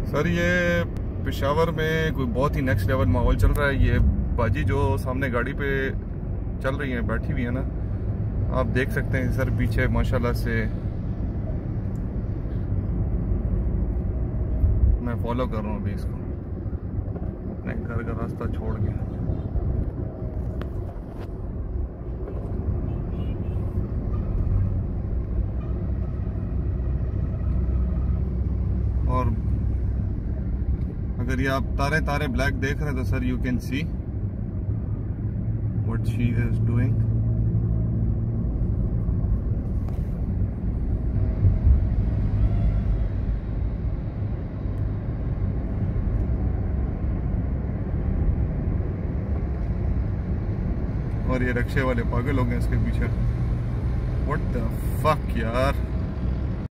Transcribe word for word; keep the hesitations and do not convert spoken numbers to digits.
Sir ये पेशावर में कोई बहुत ही नेक्स्ट लेवल माहौल चल रहा है। ये बाजी जो सामने गाड़ी पे चल रही है, बैठी हुई है ना, आप देख सकते हैं सर पीछे माशाल्लाह से। मैं फॉलो कर रहा हूँ अभी इसको, अपने घर का रास्ता छोड़ के। और अगर ये आप तारे तारे ब्लैक देख रहे हैं तो sir you can see what she is doing. और ये रिक्शे वाले पागल हो गए इसके पीछे। व्हाट द फक यार।